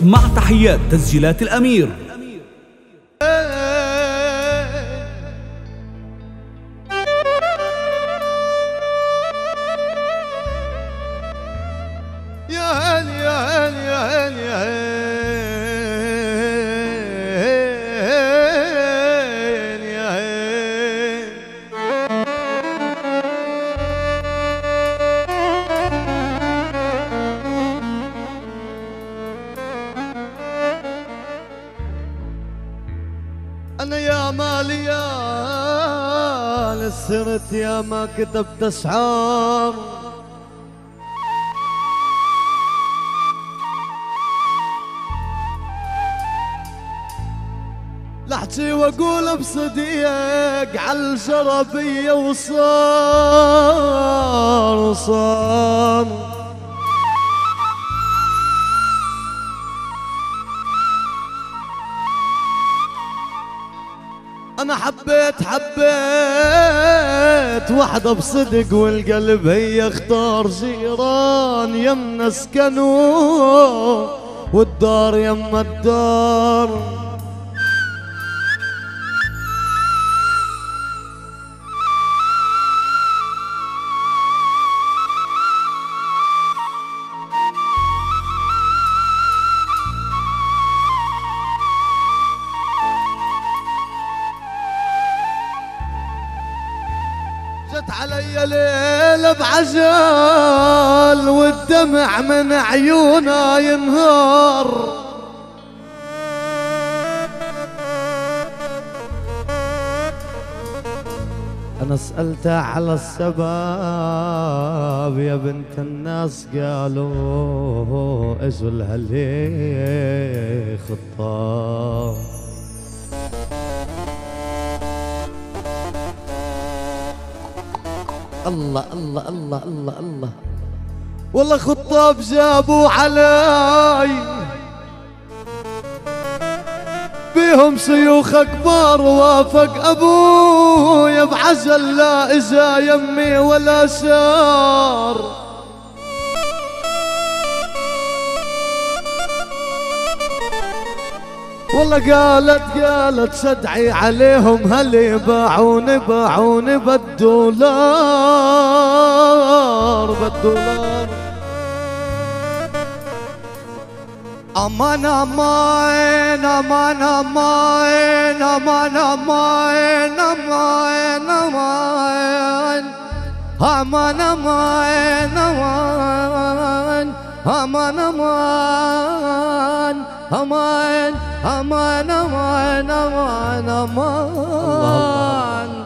مع تحيات تسجيلات الأمير. يا هل يا هل يا هل يا هل يا هل. أنا يا مالي يا سرت يا ما كتبت أسعار لحجي واقول بصديق عالجربية وصار انا حبيت وحدة بصدق والقلب هي اختار جيران يمنا سكنوا والدار يما الدار. جت علي ليلة بعجل والدمع من عيونا ينهار. أنا سألتها على السبب يا بنت الناس قالوا اجوا لها ليه خطاب. الله الله الله الله الله والله خطاب جابوا علي بيهم شيوخ كبار وافق ابويا بعجل لا اجا يمي ولا شار. والله قالت شدعي عليهم هل باعوني بالدولار امان امان امان امان امان امان امان امان امان امان امان امان امان امان امان امان.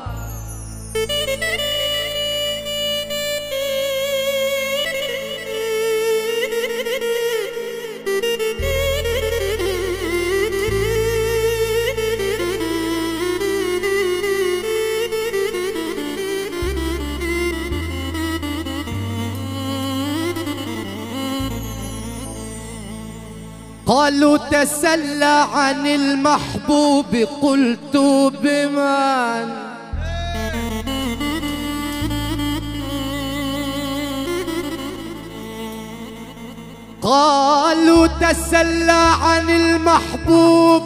قالوا تسلى عن المحبوب قلت بمن قالوا تسلى عن المحبوب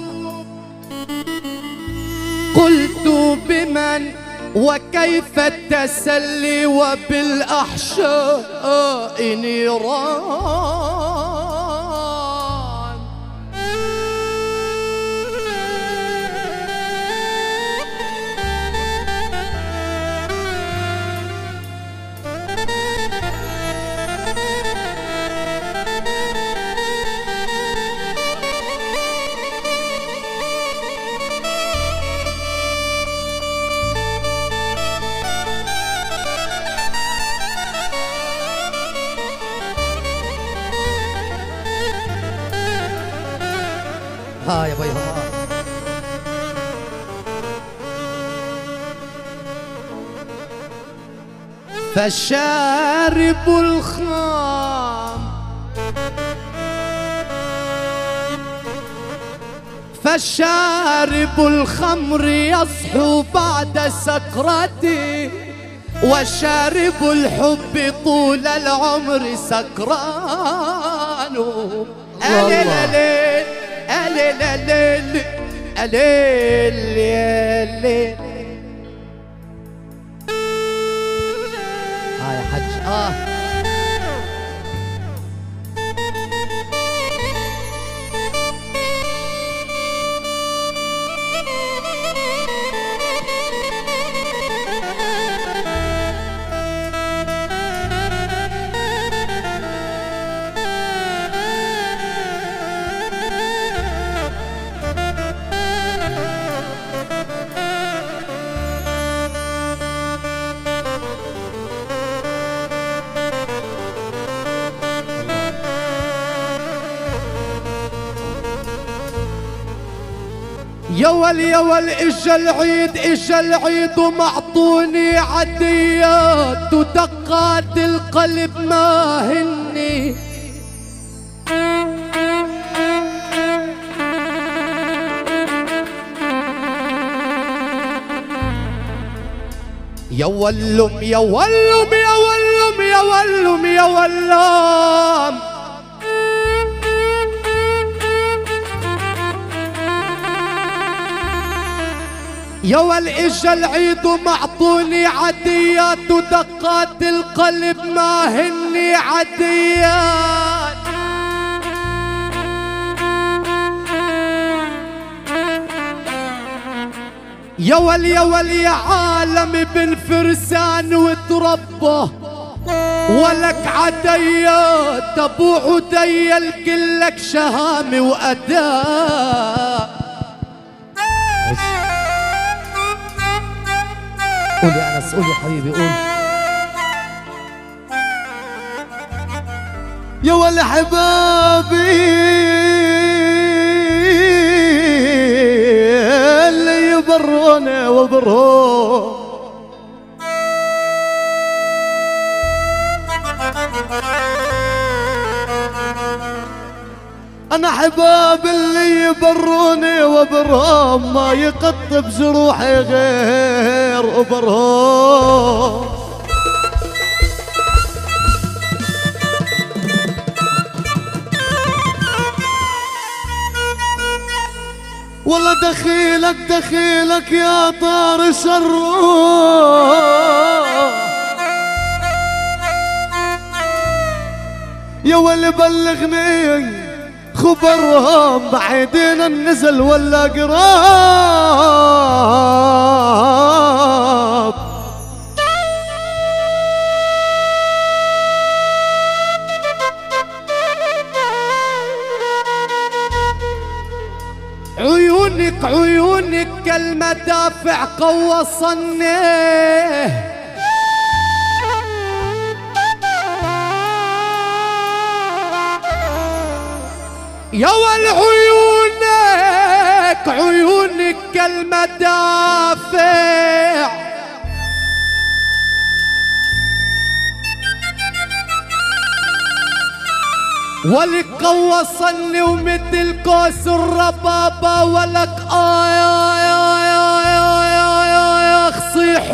قلت بمن وكيف التسلي وبالأحشاء نيران. ها يا بي فالشارب الخام فالشارب الخمر يصحو بعد سكرته وشارب الحب طول العمر سكران. ليل ليل ليل يا ليل. يا حج يا ول اجا العيد اجا العيد ومعطوني عديات ودقات القلب ما هني. يا ولم يا ولم يا ولم يا ولم يا ولم يا ول اجا العيد ومعطوني عديات ودقات القلب ما هني عديات. يا ول يا عالم بن فرسان وتربى ولك عديات ابو عدي الكلك شهامه واداء. قول يا انس قول يا حبيبي قول. يا ول حبابي اللي يبروني وبرون انا حباب اللي يبروني وبرهم ما يقطب جروحي غير وبرهم. والله دخيلك دخيلك يا طار الروح يا ول بلغني خبرهم بعيدين النزل ولا قراب. عيونك عيونك كالمدافع قوصني يا ول عيونك عيونك كالمدافع ولك قوصني ومثل كوس الربابة ولك يا صيح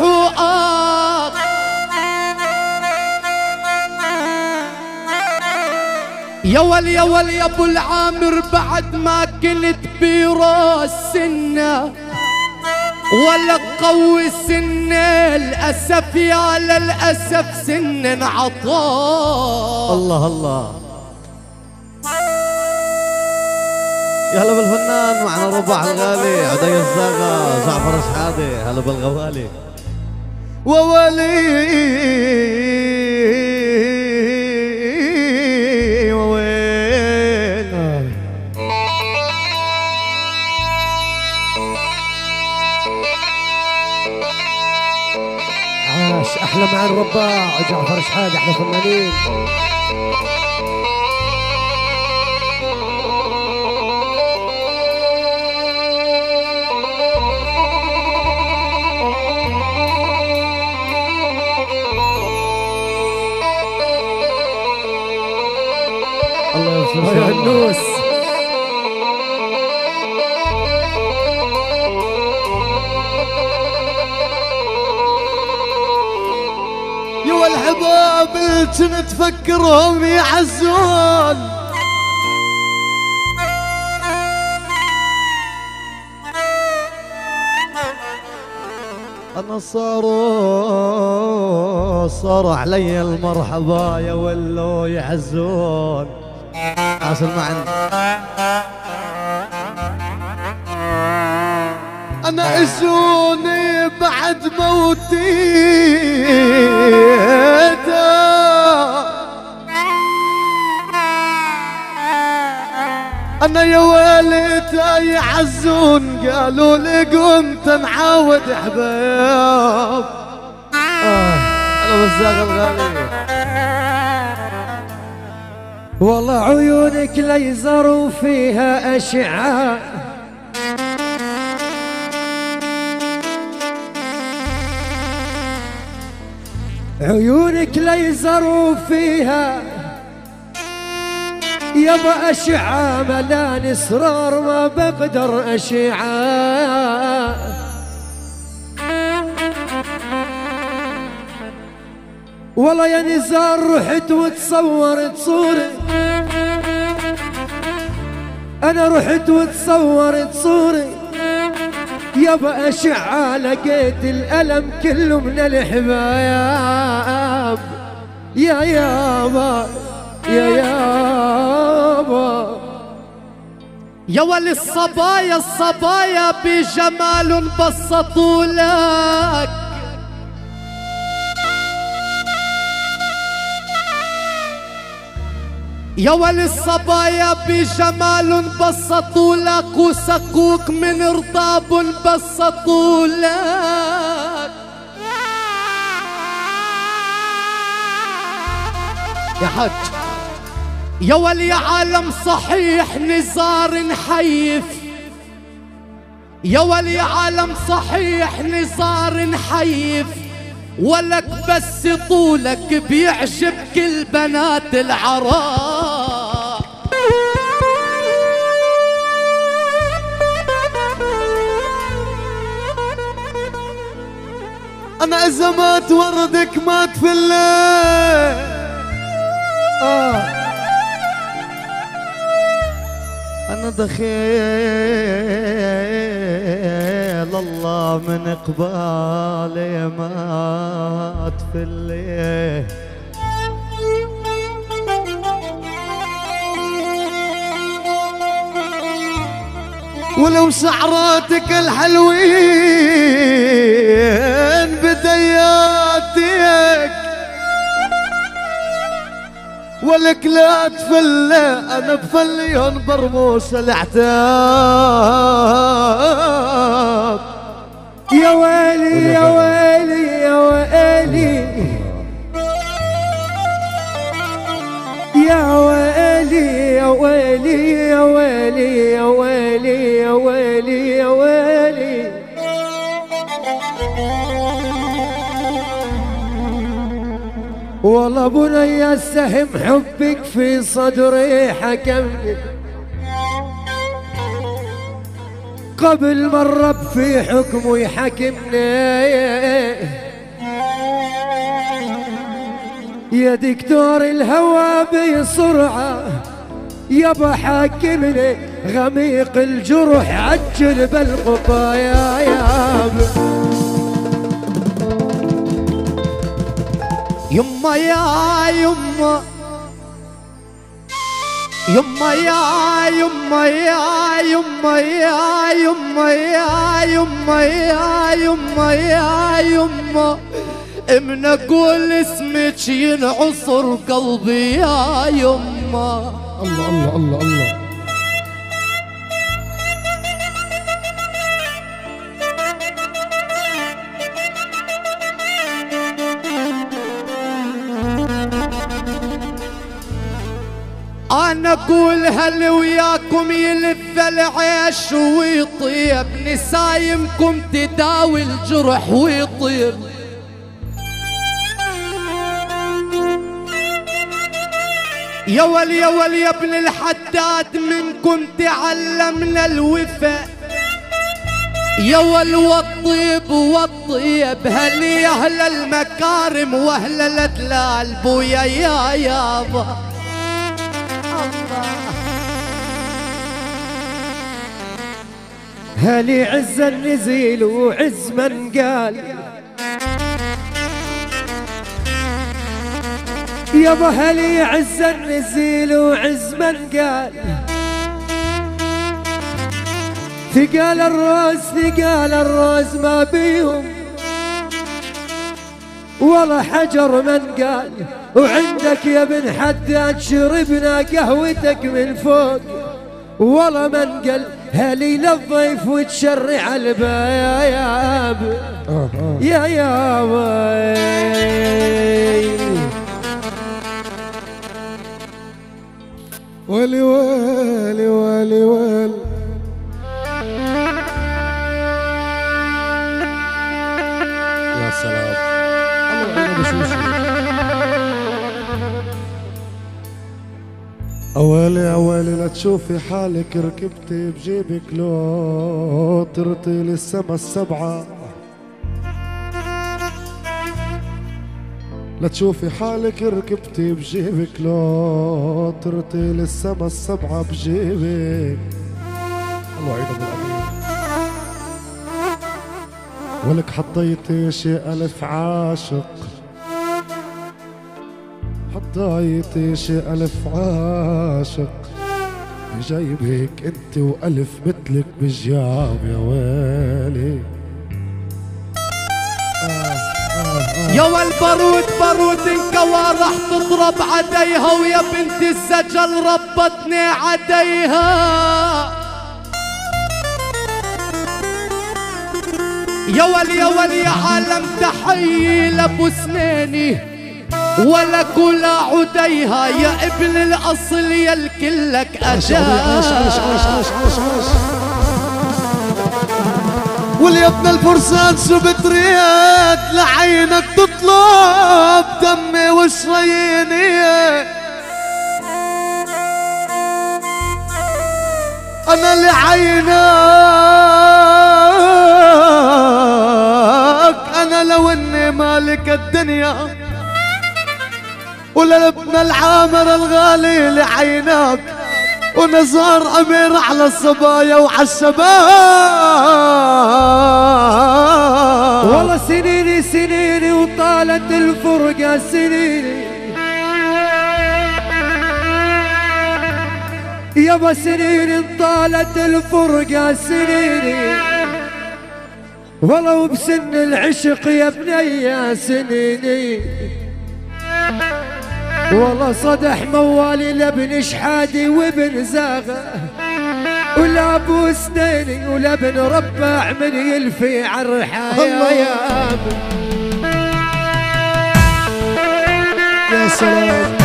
يا ول يا ابو العامر بعد ما كنت براس سنة ولا قوي سنة الأسف يا للأسف سن عطاء. الله الله يا هلا بالفنان معنا رباح الغالي عدي الزاغة جعفر شحادي هلا بالغوالي وولي احلى مع الرباع جعفر شحادي احلى فنانين. الله يوفقك يا هنوس. والحباب اللي كنت تفكرهم يعزون انا صار علي المرحبا يا ولو يعزون حاصل معنا. انا اجوني بعد موتي انا يا ويلتى يعزون قالوا لي قمت نعاود حبايب. انا وزاق الغالي والله عيونك ليزر وفيها اشعه عيونك ليزر وفيها يبا أشعة ملان إصرار ما بقدر أشعة. والله يا نزار رحت وتصورت صوري أنا رحت وتصورت صوري يبا أشعة لقيت الألم كله من الحبايب. يا يابا يا يابا يا ولي الصبايا الصبايا بجمال بسطوا لك يا ولي الصبايا بجمال بسطوا لك وسقوك من رطاب بسطوا لك يا حاج. يا ولي عالم صحيح نزار نحيف يا ولي عالم صحيح نزار نحيف ولك بس طولك بيعجب كل بنات العراء. انا اذا مات وردك مات في الليل. أنا دخيل الله من قبالي مات في الليل. ولو شعراتك الحلوين بدياتك ولك لا تفلى انا بفليون برموس الاعتاب. يا ويلي يا ويلي يا ويلي يا ويلي يا ويلي يا ويلي يا ويلي يا ويلي يا ويلي. والله بني السهم حبك في صدري حكمني قبل ما الرب في حكمه يحكمني. يا دكتور الهوى بسرعة يابا حاكمني غميق الجرح عجل بالقطايا يابا. يما يا يما يما يا يما يا يما يا يما يا يما يا يما يا يما من اقول اسمك ينعصر قلبي يا يما. الله الله الله الله. أنا أقول هل وياكم يلف العيش ويطيب نسايمكم تداوي الجرح ويطيب. يا ولي يا ولي يا ابن الحداد منكم تعلمنا الوفاء يا ول والطيب والطيب هل يا أهل المكارم وأهل الأدلال بويا يا يابا. هلي عز النزيل وعز من قال يابا هلي عز النزيل وعز من قال ثقال الروز ما بيهم والله حجر من قال. وعندك يا ابن حداد شربنا قهوتك من فوق والله من قال هلي للضيف وتشرع الباب يا ولي ولي ولي ولي يا سلام الله على بشوشي. أولي أولي لا تشوفي حالك ركبتي بجيبك لو طرتي للسما السبعة. لا تشوفي حالك ركبتي بجيبك لو طرتي للسما السبعة بجيبك. الله يعينك بالأمين. ولك حطيتي شي ألف عاشق حطيتي شي ألف عاشق بجيبك انت وألف مثلك بجياب يا ويلي. يا والبارود بارود انكوى راح تضرب عديها ويا بنت الزجل ربطني عديها. يا ولي يا عالم تحيي لابو سنيني ولا كل عديها يا ابن الاصل يا الكلك اجا. واليا ابن الفرسان شو بتريد لعينك تطلب دمي وشريني. انا لعينك انا لو اني مالك الدنيا ولا ابن العامر الغالي لعينك ونزار امير على الصبايا وعلى الشباب. والله سنيني وطالت الفرقة سنيني يابا سنيني طالت الفرقة سنيني والله وبسن العشق يا بني سنيني. والله صدح موالي لابن شحادي وابن زاغة ولا ابو سنيني ولا ابن رباع من يلفي عالرحايا يا سلام.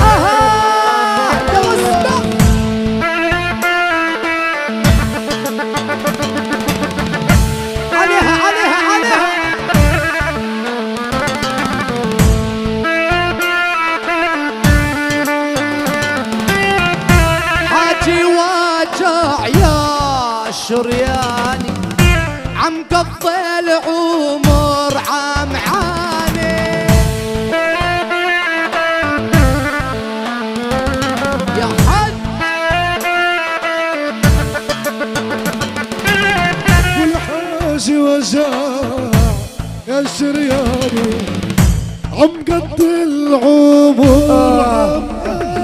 شرياني عم قضي العمر عم عاني يا حد والحاجي وجاع يا شرياني عم قضي العمر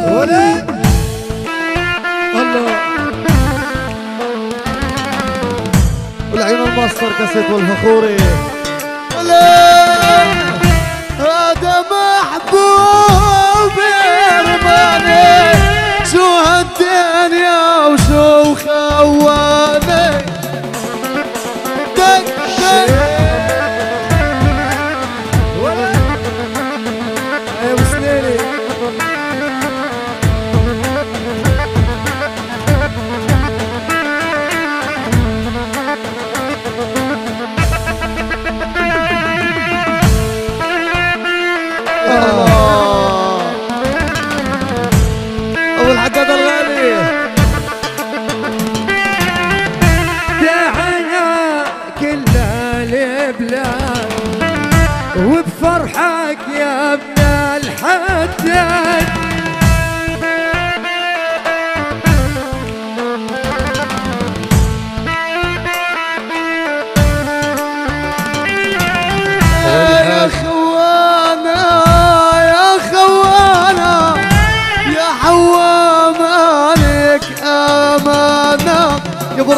والعين الماستر كاسيت والفخوري. هذا محبوبي رماني شو هالدنيا وشو خواني دق دق يا وسنيني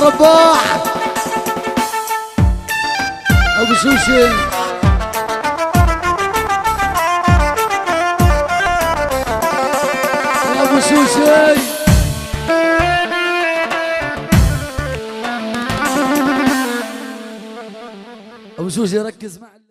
الصباح ابو شوشي ابو شوشي ابو شوشي ركز معي.